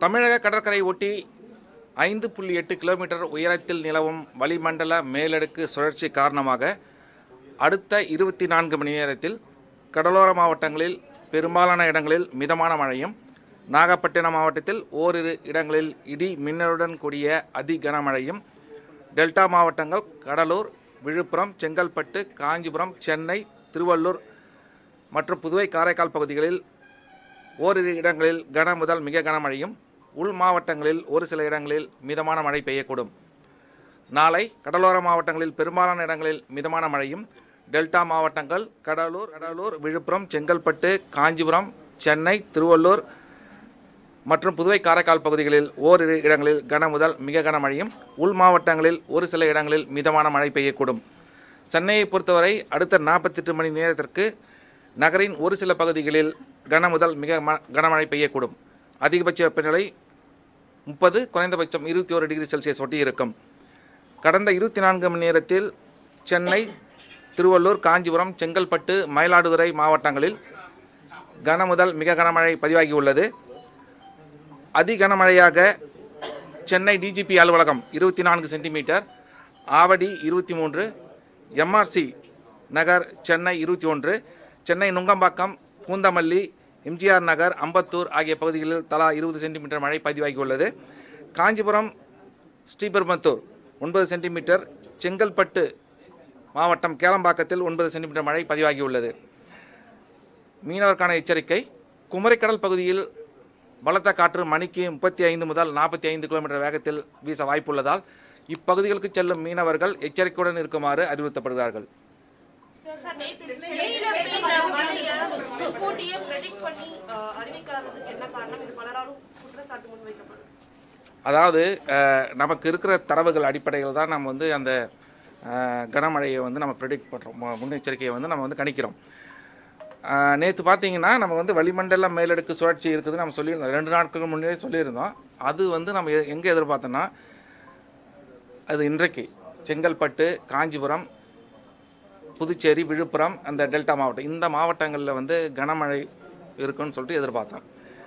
தமிழக கடற்கரை ஒட்டி 5.8 கிலோமீட்டர் உயரத்தில் நிலவும் வளிமண்டல மேலடுக்கு சுழற்சி காரணமாக அடுத்த 24 மணி நேரத்தில் கடலோர மாவட்டங்களில் பெரும்பாலான இடங்களில் மிதமான மழையும், நாகப்பட்டினம் மாவட்டத்தில் ஓரிரு இடங்களில் இடி மின்னலுடன் கூடிய அதி கனமழையும், டெல்டா மாவட்டங்கள் கடலூர், விழுப்புரம், செங்கல்பட்டு, காஞ்சிபுரம், சென்னை, திருவள்ளூர் மற்றும் புதுவை, காரைக்கால் பகுதிகளில் ஓரிரு இடங்களில் கன முதல் மிக கனமழையும், உள் மாவட்டங்களில் ஒரு சில இடங்களில் மிதமான மழை பெய்யக்கூடும். நாளை கடலோர மாவட்டங்களில் பெரும்பாலான இடங்களில் மிதமான மழையும், டெல்டா மாவட்டங்கள் கடலூர், விழுப்புரம், செங்கல்பட்டு, காஞ்சிபுரம், சென்னை, திருவள்ளூர் மற்றும் புதுவை, காரைக்கால் பகுதிகளில் ஓரிரு இடங்களில் கன முதல் மிக கனமழையும், உள் மாவட்டங்களில் ஒரு சில இடங்களில் மிதமான மழை பெய்யக்கூடும். சென்னையை பொறுத்தவரை அடுத்த 48 மணி நேரத்திற்கு நகரின் ஒரு சில பகுதிகளில் கன முதல் மிக கனமழை பெய்யக்கூடும். அதிகபட்ச வெப்பநிலை 30, குறைந்தபட்சம் 21 டிகிரி செல்சியஸ் ஒட்டி இருக்கும். கடந்த 24 மணி நேரத்தில் சென்னை, திருவள்ளூர், காஞ்சிபுரம், செங்கல்பட்டு, மயிலாடுதுறை மாவட்டங்களில் கன முதல் மிக கனமழை பதிவாகியுள்ளது. அதி கனமழையாக சென்னை டிஜிபி அலுவலகம் 24 centimetre, Avadi 23, MRC Nagar Chennai 21, Chennai Nungambakkam, Poonamallee, MGR Nagar, Ambattur ஆகிய பகுதிகளில் தலா 20 சென்டிமீட்டர் மழை பதிவாகியுள்ளது. காஞ்சிபுரம், ஸ்ரீபெரும்புதூர் 9 சென்டிமீட்டர், செங்கல்பட்டு மாவட்டம் கேளம்பாக்கத்தில் 9 சென்டிமீட்டர் மழை பதிவாகியுள்ளது. மீனவருக்கான எச்சரிக்கை: குமரிக்கடல் பகுதியில் பலத்த காற்று மணிக்கு 35 முதல் 45 கிலோமீட்டர் வேகத்தில் வீச வாய்ப்புள்ளதால் இப்பகுதிகளுக்கு செல்லும் மீனவர்கள் எச்சரிக்கையுடன் இருக்குமாறு அறிவுறுத்தப்படுகிறார்கள். அதாவது நமக்கு இருக்கிற தரவுகள் அடிப்படையில் தான் நம்ம அந்த கனமழையை நம்ம ப்ரெடிக்ட் பண்ணுறோம், முன்னெச்சரிக்கையை நம்ம கணிக்கிறோம். நேற்று பார்த்தீங்கன்னா நம்ம வளிமண்டல மேலடுக்கு சுழற்சி இருக்குது நம்ம சொல்லியிருந்தோம், 2 நாட்களுக்கு முன்னே சொல்லியிருந்தோம். அது நம்ம எங்கே எதிர்பார்த்தோன்னா, அது இன்றைக்கு செங்கல்பட்டு, காஞ்சிபுரம், புதுச்சேரி, விழுப்புரம், அந்த டெல்டா மாவட்டம், இந்த மாவட்டங்களில் கனமழை இருக்குன்னு சொல்லிட்டு எதிர்பார்த்தோம்.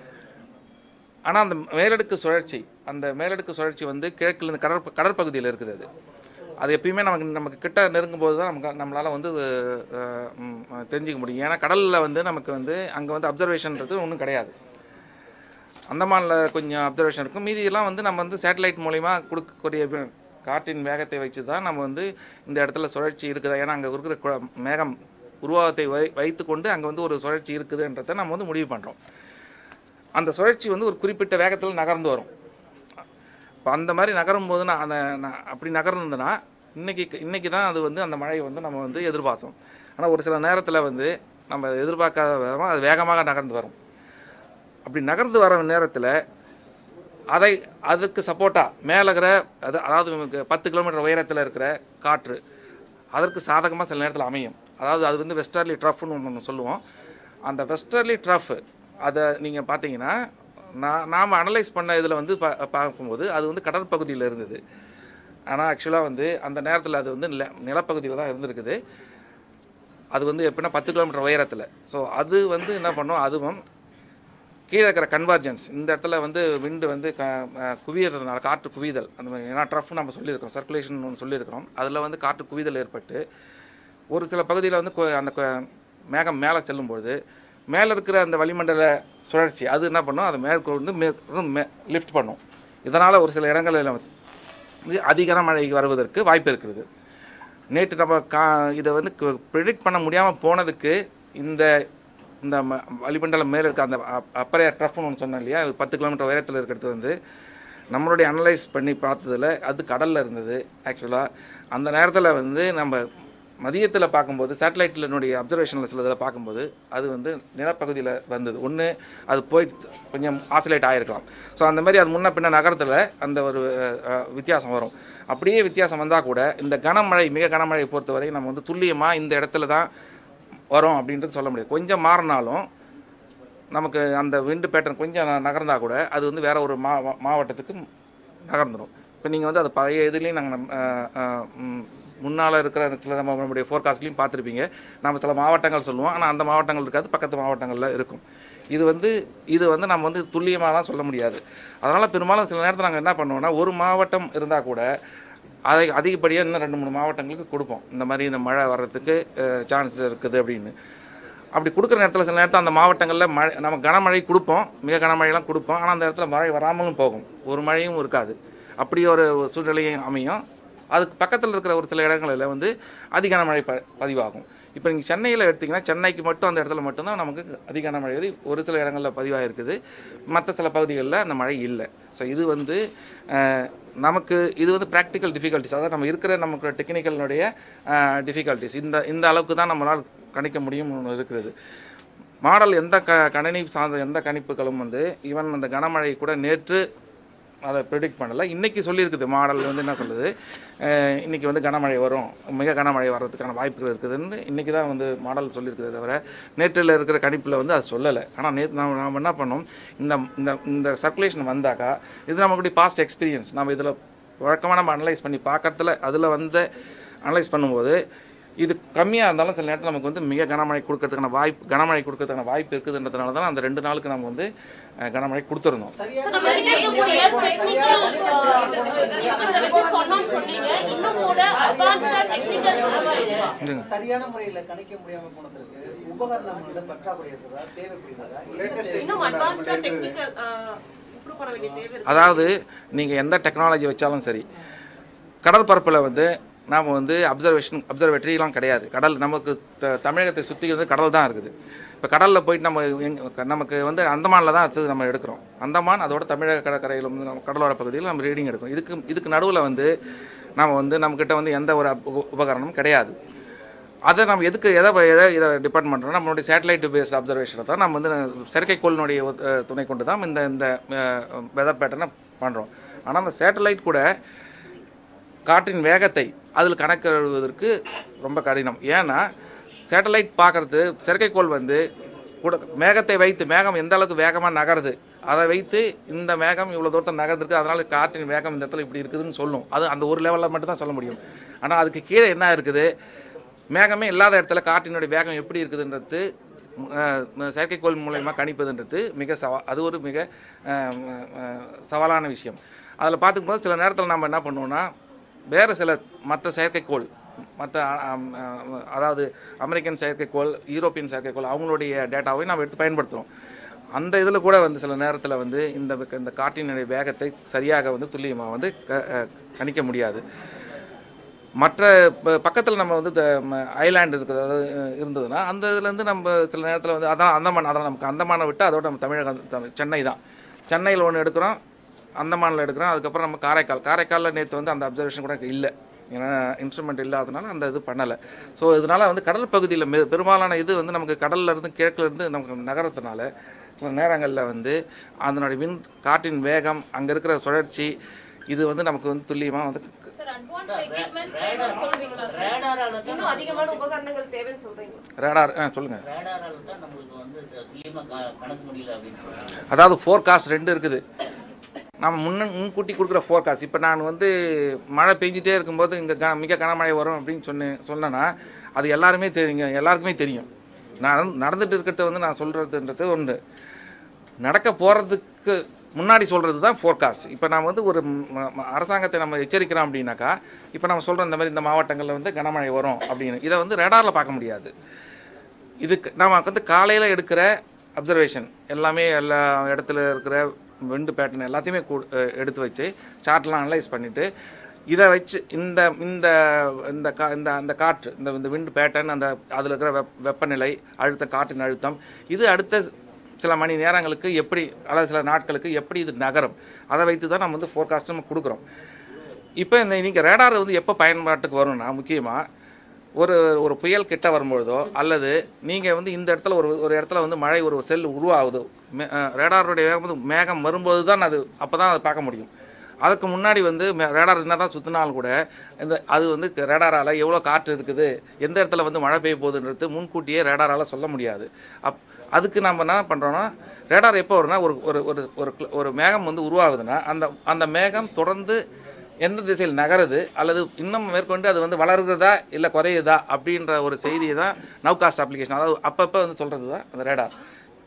ஆனால் அந்த மேலடுக்கு சுழற்சி கிழக்கில் கடற்பகுதியில் இருக்குது. அது எப்பயுமே நமக்கு கிட்ட நெருங்கும்போது தான் நம்மளால் தெரிஞ்சிக்க முடியும். ஏன்னா கடலில் நமக்கு அங்கே அப்சர்வேஷன்றது ஒன்றும் கிடையாது. அந்தமானில் கொஞ்சம் அப்சர்வேஷன் இருக்கும். மீதியெல்லாம் நம்ம சேட்டலைட் மூலிமா கொடுக்கக்கூடிய காற்றின் வேகத்தை வச்சு தான் நம்ம இந்த இடத்துல சுழற்சி இருக்குதா, ஏன்னா அங்கே இருக்கிற மேகம் உருவாகத்தை வைத்து கொண்டு அங்கே ஒரு சுழற்சி இருக்குதுன்றதை நம்ம முடிவு பண்ணுறோம். அந்த சுழற்சி ஒரு குறிப்பிட்ட வேகத்தில் நகர்ந்து வரும். இப்போ அந்த மாதிரி நகரும் போது அப்படி நகர்ந்ததுன்னா இன்றைக்கி தான் அது அந்த மழை நம்ம எதிர்பார்த்தோம். ஆனால் ஒரு சில நேரத்தில் நம்ம எதிர்பார்க்காத விதமாக அது வேகமாக நகர்ந்து வரும். அப்படி நகர்ந்து வர நேரத்தில் அதுக்கு சப்போர்ட்டாக மேலே இருக்கிற அதாவது 10 கிலோமீட்டர் உயரத்தில் இருக்கிற காற்று அதற்கு சாதகமாக சில நேரத்தில் அமையும். அதாவது அது வெஸ்டர்லி ட்ரஃப்னு ஒன்று சொல்லுவோம். அந்த வெஸ்டர்லி ட்ரஃப் அதை நீங்கள் பார்த்தீங்கன்னா நாம் அனலைஸ் பண்ண இதில் பார்க்கும்போது அது கடற்பகுதியில் இருந்தது. ஆனால் ஆக்சுவலாக அந்த நேரத்தில் அது நிலப்பகுதியில் தான் இருந்திருக்குது. அது எப்படின்னா 10 கிலோமீட்டர் உயரத்தில். ஸோ அது என்ன பண்ணும், அதுவும் கீழே இருக்கிற கன்வர்ஜென்ஸ் இந்த இடத்துல விண்டு குவியறதுனால காற்று குவிதல் அந்த மாதிரி, ஏன்னா ட்ரஃப் நம்ம சொல்லியிருக்கோம், சர்க்குலேஷன் ஒன்று சொல்லியிருக்கிறோம். அதில் காற்று குவிதல் ஏற்பட்டு ஒரு சில பகுதியில் அந்த மேகம் மேலே செல்லும்பொழுது மேலே இருக்கிற அந்த வளிமண்டல சுழற்சி அது என்ன பண்ணும், அது மேற்கொண்டு லிஃப்ட் பண்ணும். இதனால் ஒரு சில இடங்களில் அதிக மழை வருவதற்கு வாய்ப்பு இருக்கிறது. நேற்று நம்ம இதை ப்ரெடிக்ட் பண்ண முடியாமல் போனதுக்கு இந்த வளிமண்டலம் மேலே இருக்க அந்த அப்பரைய ட்ரஃப்னு ஒன்று சொன்னோம் இல்லையா, 10 கிலோமீட்டர் உயரத்தில் இருக்கிறது நம்மளுடைய அனலைஸ் பண்ணி பார்த்ததில் அது கடலில் இருந்தது. ஆக்சுவலாக அந்த நேரத்தில் நம்ம மதியத்தில் பார்க்கும்போது சேட்டலைட்டினுடைய அப்சர்வேஷனில் சில இதில் பார்க்கும்போது அது நிலப்பகுதியில் வந்தது. ஒன்று அது போய் கொஞ்சம் ஆசிலேட் ஆகிருக்கலாம். ஸோ அந்த மாதிரி அது முன்ன பின்ன நகரத்தில் அந்த ஒரு வித்தியாசம் வரும். அப்படியே வித்தியாசம் வந்தால் கூட இந்த கனமழை மிக கனமழையை பொறுத்தவரை நம்ம துல்லியமாக இந்த இடத்துல தான் வரும் அப்படின்றது சொல்ல முடியாது. கொஞ்சம் மாறினாலும் நமக்கு அந்த விண்டு பேட்டர்ன் கொஞ்சம் நகர்ந்தால் கூட அது வேறு ஒரு மாவட்டத்துக்கு நகர்ந்துடும். இப்போ நீங்கள் அது பழைய இதுலேயும் நாங்கள் முன்னால் இருக்கிற சில நம்மளுடைய ஃபோர்காஸ்ட்லையும் பார்த்துருப்பீங்க. நம்ம சில மாவட்டங்கள் சொல்லுவோம், ஆனால் அந்த மாவட்டங்கள் இருக்காது, பக்கத்து மாவட்டங்களில் இருக்கும். இது வந்து நம்ம வந்து துல்லியமாலாம் சொல்ல முடியாது. அதனால் பெரும்பாலும் சில நேரத்தில் நாங்கள் என்ன பண்ணுவோம்னா, ஒரு மாவட்டம் இருந்தால் கூட அதை அதிகப்படியாக இன்னும் 2, 3 மாவட்டங்களுக்கு கொடுப்போம். இந்த மாதிரி இந்த மழை வர்றதுக்கு சான்ஸ் இருக்குது அப்படின்னு. அப்படி கொடுக்குற நேரத்தில் சில நேரத்தில் அந்த மாவட்டங்களில் நம்ம கனமழை கொடுப்போம், மிக கனமழையெல்லாம் கொடுப்போம். ஆனால் அந்த இடத்துல மழை வராமலும் போகும், ஒரு மழையும் இருக்காது. அப்படி ஒரு சூழ்நிலையும் அமையும். அதுக்கு பக்கத்தில் இருக்கிற ஒரு சில இடங்களில் வந்து அதிக கனமழை பதிவாகும். இப்போ நீங்கள் சென்னையில் எடுத்திங்கன்னா, சென்னைக்கு மட்டும் அந்த இடத்துல மட்டும்தான் நமக்கு அதிக கனமழை ஒரு சில இடங்களில் பதிவாகிருக்குது. மற்ற சில பகுதிகளில் அந்த மழை இல்லை. ஸோ இது வந்து நமக்கு இது வந்து ப்ராக்டிக்கல் டிஃபிகல்ட்டிஸ், அதாவது நம்ம இருக்கிற நமக்கு டெக்னிக்கலினுடைய டிஃபிகல்ட்டிஸ். இந்த அளவுக்கு தான் நம்மளால் கணிக்க முடியும்னு இருக்கிறது. மாடல் எந்த கணினி சார்ந்த எந்த கணிப்புகளும் வந்து ஈவன் அந்த கனமழை கூட நேற்று அதை ப்ரெடிக்ட் பண்ணலை. இன்றைக்கி சொல்லியிருக்குது மாடல் வந்து என்ன சொல்லுது, இன்றைக்கி வந்து கனமழை வரும், மிக கனமழை வர்றதுக்கான வாய்ப்புகள் இருக்குதுன்னு இன்றைக்கி தான் வந்து மாடல் சொல்லியிருக்குது. தவிர நேற்றில் இருக்கிற கணிப்பில் வந்து அது சொல்லலை. ஆனால் நேற்று நம்ம என்ன பண்ணோம், இந்த சர்க்குலேஷன் வந்தாக்கா இது நம்மளுடைய பாஸ்ட் எக்ஸ்பீரியன்ஸ் நம்ம இதில் வழக்கமாக நம்ம அனலைஸ் பண்ணி பார்க்குறதுல அதில் வந்து அனலைஸ் பண்ணும்போது இது கம்மியாக இருந்தாலும் சில நேரத்தில் நமக்கு வந்து மிக கனமழை கொடுக்கறதுக்கான வாய்ப்பு இருக்குதுன்றதுனால தான் அந்த 2 நாளுக்கு நம்ம வந்து கனமழை கொடுத்துருந்தோம். சரியான முறையில் கணிக்க முடியாம போனதுக்கு உபகரணங்களோட பற்றாக்குறை இருக்குதா, தேவைப்படுகிறதா? அதாவது நீங்கள் எந்த டெக்னாலஜி வச்சாலும் சரி, கடல் பரப்பில் வந்து நாம் வந்து அப்சர்வேட்டரிலாம் கிடையாது. கடல் நமக்கு தமிழகத்தை சுற்றி வந்து கடல் தான் இருக்குது. இப்போ கடலில் போயிட்டு நமக்கு வந்து அந்தமானில் தான் அடுத்தது நம்ம எடுக்கிறோம். அந்தமான் அதோட தமிழக கடற்கரையில் வந்து கடலோர பகுதியில் நம்ம ரீடிங் எடுக்கிறோம். இதுக்கு நடுவில் வந்து நம்மக்கிட்ட வந்து எந்த ஒரு உபகரணமும் கிடையாது. அதை நம்ம இதை டிபெண்ட் பண்ணுறோம், நம்மளுடைய சேட்டலைட் பேஸ்ட் அப்சர்வேஷனை தான் நம்ம வந்து செயற்கைக்கோளினுடைய துணை கொண்டு தான் இந்த வெதர் பேட்டர்னை பண்ணுறோம். ஆனால் அந்த சேட்டலைட் கூட காற்றின் வேகத்தை அதில் கணக்கிடுவதற்கு ரொம்ப கடினம். ஏன்னா சேட்டலைட் பார்க்குறது செயற்கைக்கோள் வந்து கூட மேகத்தை வைத்து மேகம் எந்த அளவுக்கு வேகமாக நகருது அதை வைத்து இந்த மேகம் இவ்வளோ தூரத்தை நகர்ந்துருக்கு, அதனால் காற்றின் வேகம் இந்த இடத்துல இப்படி இருக்குதுன்னு சொல்லும். அது அந்த ஒரு லெவலில் மட்டும்தான் சொல்ல முடியும். ஆனால் அதுக்கு கீழே என்ன இருக்குது, மேகமே இல்லாத இடத்துல காற்றினுடைய வேகம் எப்படி இருக்குதுன்றது செயற்கைக்கோள் மூலயமா கணிப்பதுன்றது அது ஒரு மிக சவாலான விஷயம். அதில் பார்த்துக்கும்போது சில நேரத்தில் நம்ம என்ன பண்ணுவோம்னா, வேறு சில மற்ற செயற்கைக்கோள் அதாவது அமெரிக்கன் செயற்கைக்கோள், யூரோப்பியன் செயற்கைக்கோள் அவங்களுடைய டேட்டாவை நம்ம எடுத்து பயன்படுத்துகிறோம். அந்த இதில் கூட வந்து சில நேரத்தில் வந்து இந்த காற்றினுடைய வேகத்தை சரியாக வந்து துல்லியமாக வந்து கணிக்க முடியாது. மற்ற பக்கத்தில் நம்ம வந்து ஐலாண்டு இருக்கிறது இருந்ததுன்னா அந்த இதுலேருந்து நம்ம சில நேரத்தில் வந்து அதெல்லாம் நமக்கு அந்தமானை விட்டு அதோட நம்ம தமிழகம் சென்னை தான். சென்னையில் ஒன்று எடுக்கிறோம், அந்தமானில் எடுக்கிறோம். அதுக்கப்புறம் நம்ம காரைக்காலில் நேற்று வந்து அந்த அப்சர்வேஷன் கூட இல்லை, ஏன்னா இன்ஸ்ட்ருமெண்ட் இல்லாதனால அந்த இது பண்ணலை. ஸோ இதனால் வந்து கடல் பகுதியில் பெரும்பாலான இது வந்து நமக்கு கடல்லேருந்து கிழக்குலேருந்து நமக்கு நகரத்தினால சில நேரங்களில் வந்து அதனுடைய காற்றின் வேகம், அங்கே இருக்கிற சுழற்சி, இது வந்து நமக்கு வந்து துல்லியமாக வந்து ரேடார் சொல்லுங்கள். அதாவது ஃபோர்காஸ்ட் 2 இருக்குது. நம்ம முன்கூட்டி கொடுக்குற ஃபோர்காஸ்ட். இப்போ நான் வந்து மழை பெஞ்சிட்டே இருக்கும்போது இங்கே மிக கனமழை வரும் அப்படின்னு சொன்னேன்னா அது எல்லாருக்குமே தெரியும். நடந்துட்டு இருக்கிறத வந்து நான் சொல்கிறதுன்றது ஒன்று, நடக்க போகிறதுக்கு முன்னாடி சொல்கிறது தான் ஃபோர்காஸ்ட். இப்போ நான் வந்து ஒரு அரசாங்கத்தை நம்ம எச்சரிக்கிறோம் அப்படின்னாக்கா, இப்போ நம்ம சொல்கிறோம் இந்த மாதிரி இந்த மாவட்டங்களில் வந்து கனமழை வரும் அப்படின்னு, இதை வந்து ரேடாரில் பார்க்க முடியாது. இதுக்கு நம்ம வந்து காலையில் எடுக்கிற அப்சர்வேஷன் எல்லாமே எல்லா இடத்துல இருக்கிற விண்டு பேட்டர்ன் எல்லாத்தையுமே எடுத்து வச்சு சார்ட்லாம் அனலைஸ் பண்ணிவிட்டு இதை வச்சு இந்த காற்று இந்த விண்டு பேட்டர்ன் அதில் இருக்கிற வெப்பநிலை அழுத்தம், காற்றின் அழுத்தம், இது அடுத்த சில மணி நேரங்களுக்கு எப்படி அல்லது சில நாட்களுக்கு எப்படி இது நகரும், அதை வைத்து தான் நம்ம வந்து ஃபோர்காஸ்ட் நம்ம கொடுக்குறோம். இப்போ நீங்கள் ரேடார் வந்து எப்போ பயன்பாட்டுக்கு வரும்னா, முக்கியமாக ஒரு புயல் கிட்ட வரும்பொழுதோ அல்லது நீங்கள் வந்து இந்த இடத்துல ஒரு இடத்துல வந்து மழை ஒரு செல் உருவாகுது, ரேடாருடைய வேகம் வந்து மேகம் வரும்போது தான் அப்போ தான் அதை பார்க்க முடியும். அதுக்கு முன்னாடி வந்து ரேடார் என்ன தான் சுற்றினாலும் கூட அது வந்து ரேடாரால் எவ்வளோ காற்று இருக்குது, எந்த இடத்துல வந்து மழை பெய்ய போகுதுன்றது முன்கூட்டியே ரேடாரால் சொல்ல முடியாது. அதுக்கு நம்ம என்ன பண்ணுறோன்னா, ரேடார் எப்போ வரும்னா ஒரு மேகம் வந்து உருவாகுதுன்னா அந்த மேகம் தொடர்ந்து எந்த திசையில் நகருது அல்லது இன்னும் மேற்கொண்டு அது வந்து வளர்கிறதா இல்லை குறையுதா அப்படின்ற ஒரு செய்தியை தான் நவ்காஸ்ட் அப்ளிகேஷன், அதாவது அப்பப்போ வந்து சொல்கிறது தான் அந்த ரேடார்.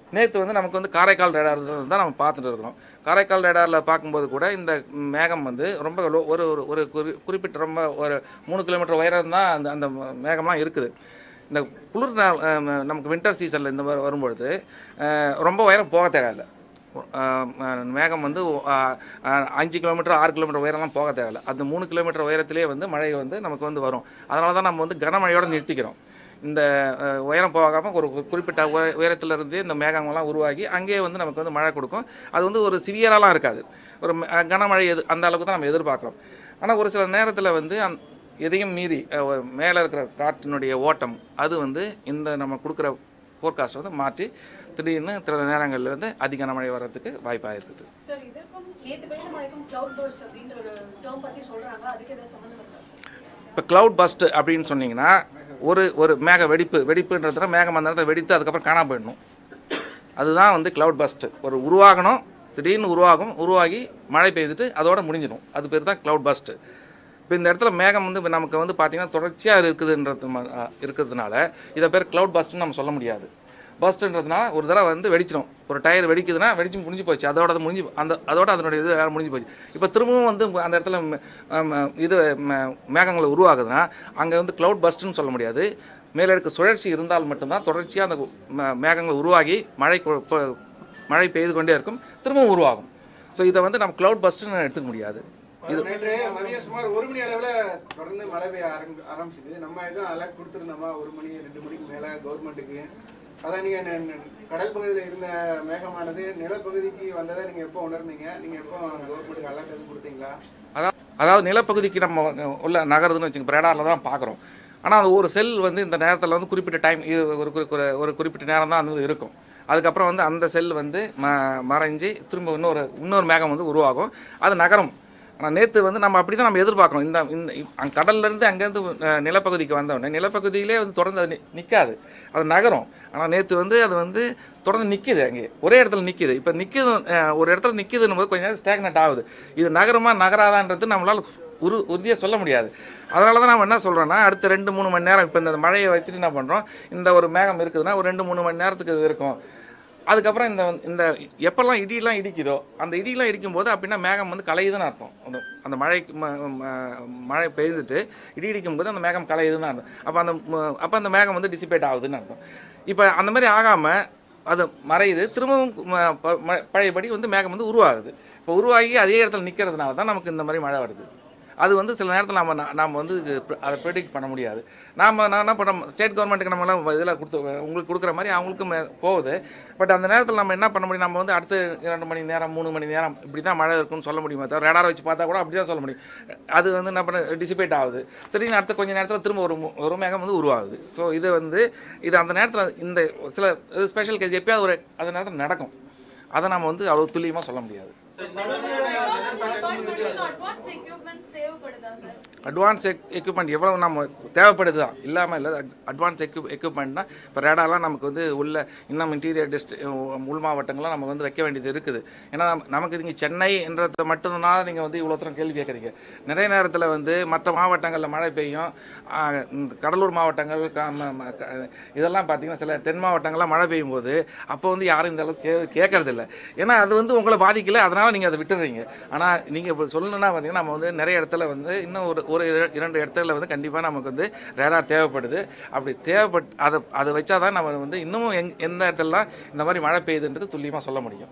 நேற்று வந்து நமக்கு வந்து காரைக்கால் ரேடார் தான் நம்ம பார்த்துட்டு இருக்கிறோம். காரைக்கால் ரேடாரில் பார்க்கும்போது கூட இந்த மேகம் வந்து ரொம்ப ஒரு ஒரு குறிப்பிட்ட ரொம்ப ஒரு 3 கிலோமீட்டர் உயரம் தான் அந்த அந்த மேகம்லாம் இருக்குது. இந்த குளிர் நாள் நமக்கு வின்டர் சீசனில் இந்த மாதிரி வரும்பொழுது ரொம்ப உயரம் போக தேவையில்லை. மேகம் வந்து 5 கிலோமீட்டர் 6 கிலோமீட்டர் உயரம்லாம் போக தேவையில்லை. அந்த 3 கிலோமீட்டர் உயரத்திலே வந்து மழை வந்து நமக்கு வந்து வரும். அதனால தான் நம்ம வந்து கனமழையோடு நிறுத்திக்கிறோம். இந்த உயரம் போகாமல் ஒரு குறிப்பிட்ட உயரத்திலிருந்து இந்த மேகங்கள்லாம் உருவாகி அங்கேயே வந்து நமக்கு வந்து மழை கொடுக்கும். அது வந்து ஒரு சிவியராலாம் இருக்காது. ஒரு கனமழை அந்த அளவுக்கு தான் நம்ம எதிர்பார்க்குறோம். ஆனால் ஒரு சில நேரத்தில் வந்து எதையும் மீறி மேலே இருக்கிற காற்றினுடைய ஓட்டம் அது வந்து இந்த நம்ம கொடுக்குற ஃபோர்காஸ்ட் வந்து மாற்றி திடீர்னு சில நேரங்களில் வந்து அதிக கனமழை வர்றதுக்கு வாய்ப்பாக இருக்குது. இப்போ க்ளவுட் பஸ்ட் அப்படின்னு சொன்னீங்கன்னா ஒரு மேக வெடிப்புன்றதுனா மேகம் அந்த நேரத்தில் வெடித்து அதுக்கப்புறம் காணாமல் போயிடணும். அதுதான் வந்து க்ளவுட் பஸ்ட்டு. ஒரு உருவாகணும், திடீர்னு உருவாகி மழை பெய்துட்டு அதோட முடிஞ்சிடும். அது பேர் தான் க்ளவுட் பஸ்ட்டு. இப்போ இந்த இடத்துல மேகம் வந்து நமக்கு வந்து பார்த்திங்கன்னா தொடர்ச்சியாக இருக்கிறதுனால இதை பேர் க்ளவுட் பஸ்ட்டுன்னு நம்ம சொல்ல முடியாது. பஸ்ட்டுன்றதுனால ஒரு தடவை வந்து வெடிச்சிடும். ஒரு டயர் வெடிக்குதுன்னா வெடிச்சு முடிஞ்சு போச்சு. அதோட அதனுடைய இது வேறு முடிஞ்சு போச்சு. இப்போ திரும்பவும் வந்து அந்த இடத்துல இது மேகங்கள் உருவாகுதுன்னா அங்கே வந்து க்ளவுட் பஸ்ட்டுன்னு சொல்ல முடியாது. மேலடுக்கு சுழற்சி இருந்தால் மட்டும்தான் தொடர்ச்சியாக அந்த மேகங்கள் உருவாகி மழை பெய்து கொண்டே இருக்கும், திரும்பவும் உருவாகும். ஸோ இதை வந்து நம்ம க்ளவுட் பஸ்ட்டுன்னு எடுத்துக்க முடியாது. இது நேற்று மதியம் சுமார் 1 மணி அளவில் தொடர்ந்து மழை பெய்ய ஆரம்பிச்சது. நம்ம எதுவும் அலர்ட் கொடுத்துருந்தோமா 1 மணி 2 மணிக்கு மேலே கவர்மெண்ட்டுக்கு? அதான் நீங்கள் கடல் பகுதியில் இருந்த மேகமானது நிலப்பகுதிக்கு வந்ததை நீங்கள் எப்போ உணர்ந்தீங்க? நீங்கள் எப்போ கவர்மெண்ட்டுக்கு அலர்ட் எதுவும் கொடுத்தீங்களா? அதாவது நிலப்பகுதிக்கு நம்ம உள்ள நகருதுன்னு வச்சுங்க, ரேடாரில் தான் பார்க்குறோம். ஆனால் அது ஒரு செல் வந்து இந்த நேரத்தில் வந்து குறிப்பிட்ட டைம் இது ஒரு குறிப்பிட்ட நேரம் தான் அது இருக்கும். அதுக்கப்புறம் வந்து அந்த செல் வந்து மறைஞ்சி திரும்ப இன்னொரு மேகம் வந்து உருவாகும், அது நகரம். ஆனால் நேற்று வந்து நம்ம அப்படி தான் நம்ம எதிர்பார்க்கணும். இந்த கடல்லேருந்து அங்கேருந்து நிலப்பகுதிக்கு வந்தோடனே நிலப்பகுதியிலே வந்து தொடர்ந்து அது நிற்காது, அது நகரம். ஆனால் நேற்று வந்து அது வந்து தொடர்ந்து நிற்கிது, அங்கே ஒரே இடத்துல நிற்கிது. இப்போ ஒரு இடத்துல நிற்கிதுன்னு போது கொஞ்சம் நேரம் ஸ்டாக்னட் ஆகுது. இது நகராதான்றது நம்மளால் உறுதியாக சொல்ல முடியாது. அதனால தான் நம்ம என்ன சொல்கிறோன்னா அடுத்த 2-3 மணி நேரம் இப்போ இந்த மழையை வச்சுட்டு என்ன பண்ணுறோம், இந்த ஒரு மேகம் இருக்குதுன்னா ஒரு 2-3 மணி நேரத்துக்கு இது இருக்கும். அதுக்கப்புறம் இந்த எப்போல்லாம் இடியெலாம் இடிக்குதோ அந்த இடியெலாம் இடிக்கும்போது அப்படின்னா மேகம் வந்து கலையுதுன்னு அர்த்தம். அந்த மழை பெய்துட்டு இடி இடிக்கும்போது அந்த மேகம் கலையுதுன்னு அர்த்தம். அப்போ அந்த மேகம் வந்து டிசிபேட் ஆகுதுன்னு அர்த்தம். இப்போ அந்த மாதிரி ஆகாமல் அது மறையுது, திரும்பவும் பழையபடி வந்து மேகம் வந்து உருவாகுது. இப்போ உருவாகி அதே இடத்துல நிற்கிறதுனால தான் நமக்கு இந்த மாதிரி மழை வருது. அது வந்து சில நேரத்தில் நாம் வந்து அதை ப்ரெடிக்ட் பண்ண முடியாது. நான் என்ன பண்ணுறோம், ஸ்டேட் கவர்மெண்ட்டுக்கு நம்மளாம் இதில் உங்களுக்கு கொடுக்குற மாதிரி அவங்களுக்கும் போகுது. பட் அந்த நேரத்தில் நம்ம என்ன பண்ண முடியும், நம்ம வந்து அடுத்த 2 மணி நேரம் 3 மணி நேரம் இப்படி தான் மழை இருக்குன்னு சொல்ல முடியுமா தவிர ரேடாரை வச்சு பார்த்தா கூட அப்படி தான் சொல்ல முடியும். அது வந்து என்ன பண்ண டிசிபேட் ஆகுது, திடீர்னு அடுத்த கொஞ்சம் நேரத்தில் திரும்ப ஒரு மேகம் வந்து உருவாகுது. ஸோ இது அந்த நேரத்தில் இந்த சில ஸ்பெஷல் கேஸ் எப்போயாவது அந்த நேரத்தில் நடக்கும். அதை நம்ம வந்து அவ்வளோ துல்லியமாக சொல்ல முடியாது. அட்வான்ஸ் எக்யூப்மெண்ட் எவ்வளோ நம்ம தேவைப்படுது தான், இல்லாமல் இல்லை. அட்வான்ஸ் எக்யூப்மெண்ட்னா இப்போ ரேடாலாம் நமக்கு வந்து இன்னும் இன்டீரியர் உள் மாவட்டங்கள்லாம் நம்ம வந்து வைக்க வேண்டியது இருக்குது. ஏன்னா நமக்கு இங்கே சென்னைன்றதை மட்டும்தான் நீங்கள் வந்து இவ்வளோ தூரம் கேள்வி கேட்குறீங்க. நிறைய நேரத்தில் வந்து மற்ற மாவட்டங்களில் மழை பெய்யும். கடலூர் மாவட்டங்கள் இதெல்லாம் பார்த்திங்கன்னா சில தென் மாவட்டங்கள்லாம் மழை பெய்யும் போது அப்போ வந்து யாரும் இந்த அளவுக்கு கேட்கறதில்ல. ஏன்னா அது வந்து உங்களை பாதிக்கல, அதனால் நீங்கள் அதை விட்டுடுறீங்க. ஆனால் நீங்கள் இப்போ சொல்லணுன்னா பார்த்திங்கன்னா நம்ம வந்து நிறைய இடத்துல வந்து இன்னும் ஒரு 2 இடத்துல வந்து கண்டிப்பாக நமக்கு வந்து ரேடார் தேவைப்படுது. அப்படி அதை வச்சா தான் நம்ம வந்து இன்னமும் எந்த இடத்துலலாம் இந்த மாதிரி மழை பெய்யுதுன்றது துல்லியமாக சொல்ல முடியும்.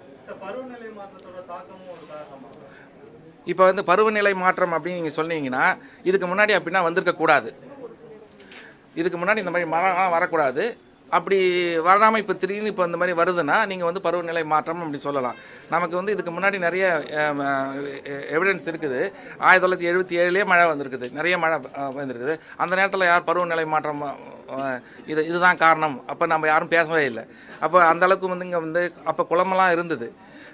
இப்போ வந்து பருவநிலை மாற்றம் அப்படின்னு நீங்கள் சொன்னீங்கன்னா இதுக்கு முன்னாடி அப்படின்னா வந்திருக்கக்கூடாது. இதுக்கு முன்னாடி இந்த மாதிரி மழை வரக்கூடாது. அப்படி வராமல் இப்போ திடீர்னு இப்போ இந்த மாதிரி வருதுன்னா நீங்கள் வந்து பருவநிலை மாற்றம் அப்படி சொல்லலாம். நமக்கு வந்து இதுக்கு முன்னாடி நிறைய எவிடன்ஸ் இருக்குது. 1977 மழை வந்திருக்குது, நிறைய மழை வந்திருக்குது. அந்த நேரத்தில் யார் பருவநிலை மாற்றம் இதுதான் காரணம் அப்போ நம்ம யாரும் பேசவே இல்லை. அப்போ அந்தளவுக்கு வந்து இங்கே வந்து அப்போ குளமெல்லாம் இருந்தது,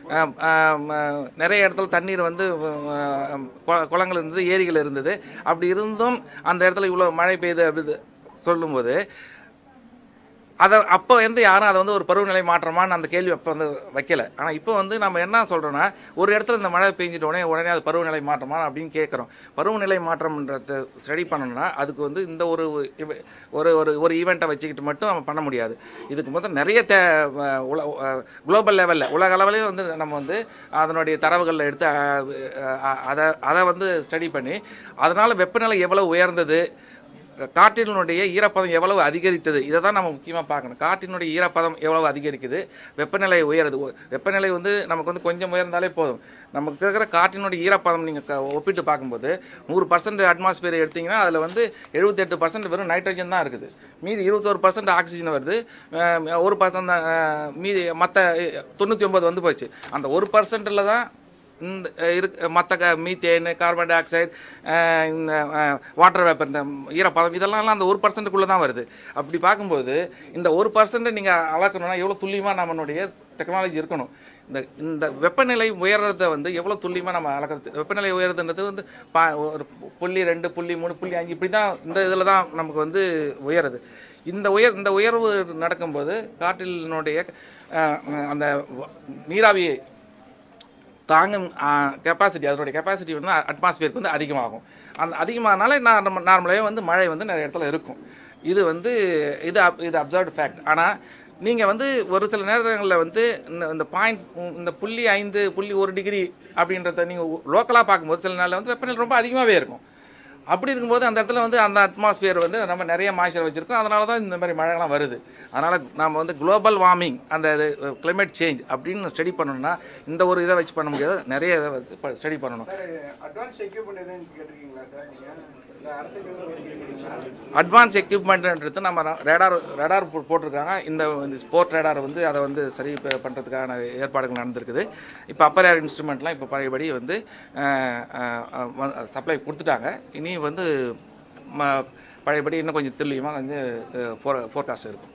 நிறைய இடத்துல தண்ணீர் வந்து குளங்கள் இருந்தது, ஏரிகள் இருந்தது. அப்படி இருந்தும் அந்த இடத்துல இவ்வளோ மழை பெய்யுது அப்படி சொல்லும்போது அதை அப்போ யாரும் அதை ஒரு பருவநிலை மாற்றமான்னு அந்த கேள்வி அப்போ வைக்கல. ஆனால் இப்போ நம்ம என்ன சொல்கிறோன்னா, ஒரு இடத்துல இந்த மழை பெஞ்சிட்ட உடனே அது பருவநிலை மாற்றமா அப்படின்னு கேட்குறோம். பருவநிலை மாற்றம்ன்றதை ஸ்டடி பண்ணணும்னா அதுக்கு இந்த ஒரு ஒரு ஈவெண்ட்டை வச்சுக்கிட்டு மட்டும் நம்ம பண்ண முடியாது. இதுக்கு மொத்தம் நிறைய குளோபல் லெவலில் உலக அளவிலையும் நம்ம அதனுடைய தரவுகளில் எடுத்து அதை ஸ்டடி பண்ணி அதனால் வெப்பநிலை எவ்வளோ உயர்ந்தது, காற்றினுடைய ஈரப்பதம் எவ்வளவு அதிகரித்தது, இதை தான் நம்ம முக்கியமாக பார்க்கணும். காற்றினுடைய ஈரப்பதம் எவ்வளவு அதிகரிக்குது, வெப்பநிலை உயருது. வெப்பநிலை நமக்கு கொஞ்சம் உயர்ந்தாலே போதும். நமக்கு இருக்கிற காற்றினுடைய ஈரப்பதம் நீங்கள் ஒப்பிட்டு பார்க்கும்போது 100% அட்மாஸ்பியர் எடுத்திங்கன்னா அதில் 78% வெறும் நைட்ரஜன் தான் இருக்குது. மீதி 21% ஆக்சிஜன் வருது. 1% மீதி மற்ற 99 போச்சு. அந்த 1%ல் தான் இந்த மற்ற methane, carbon dioxide, water vapour, இந்த ஈரப்பதம் இதெல்லாம் அந்த 1%க்குள்ளே தான் வருது. அப்படி பார்க்கும்போது இந்த 1% நீங்கள் அளக்கணும்னா எவ்வளோ துல்லியமாக நம்மளுடைய டெக்னாலஜி இருக்கணும். இந்த வெப்பநிலை உயர்றதை எவ்வளோ துல்லியமாக நம்ம அளக்கிறது. வெப்பநிலை உயர்றதுன்றது ஒரு 0.2, 0.3, 0.5 இப்படி தான் இந்த இதில் தான் நமக்கு உயருது. இந்த உயர்வு நடக்கும்போது காற்றினுடைய அந்த நீராவியை தாங்கும் கெப்பாசிட்டி, அதனுடைய கெப்பாசிட்டி அட்மாஸ்பியருக்கு அதிகமாகும். அந்த அதிகமானாலே நார்மலாகவே மழை நிறைய இடத்துல இருக்கும். இது இது அப்சர்வ்டு ஃபேக்ட். ஆனால் நீங்கள் ஒரு சில நேரங்களில் இந்த பாயிண்ட் இந்த 0.5, 0.1 டிகிரி அப்படின்றத நீங்கள் லோக்கலாக பார்க்கும்போது சில நேரில் வெப்பநிலை ரொம்ப அதிகமாகவே இருக்கும். அப்படி இருக்கும்போது அந்த இடத்துல அந்த அட்மாஸ்பியர் நம்ம நிறைய மாய்ச்சர் வச்சுருக்கோம். அதனால தான் இந்த மாதிரி மழைலாம் வருது. அதனால் நம்ம குளோபல் வார்மிங், அந்த கிளைமேட் சேஞ்ச் அப்படின்னு ஸ்டடி பண்ணணும்னா இந்த ஒரு இதை வச்சு பண்ண முடியாது, நிறைய இதை ஸ்டடி பண்ணணும். அட்வான்ஸ் எக்யூப்மெண்ட்ன்றது நம்ம ரேடார் போட்டிருக்காங்க. இந்த ஸ்போர்ட் ரேடார் அதை சரி பண்ணுறதுக்கான ஏற்பாடுகள் நடந்திருக்குது. இப்போ அப்பர் ஏர் இன்ஸ்ட்ருமெண்ட்லாம் இப்போ பழையபடி சப்ளை கொடுத்துட்டாங்க. இனி பழையபடி இன்னும் கொஞ்சம் துல்லியமாக ஃபோர்காஸ்ட் இருக்கும்.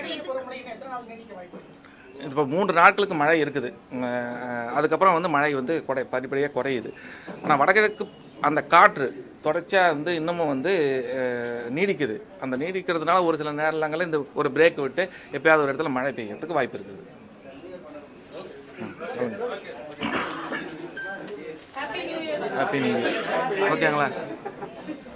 இப்போ 3 நாட்களுக்கு மழை இருக்குது. அதுக்கப்புறம் மழை படிப்படியாக குறையுது. ஆனால் வடகிழக்கு அந்த காற்று தொடர்ச்சியாக இன்னமும் நீடிக்குது. அந்த நீடிக்கிறதுனால ஒரு சில நேரங்களில் இந்த ஒரு பிரேக் விட்டு எப்பயாவது ஒரு இடத்துல மழை பெய்யறதுக்கு வாய்ப்பு இருக்குது. Happy new year. ஓகேங்களா?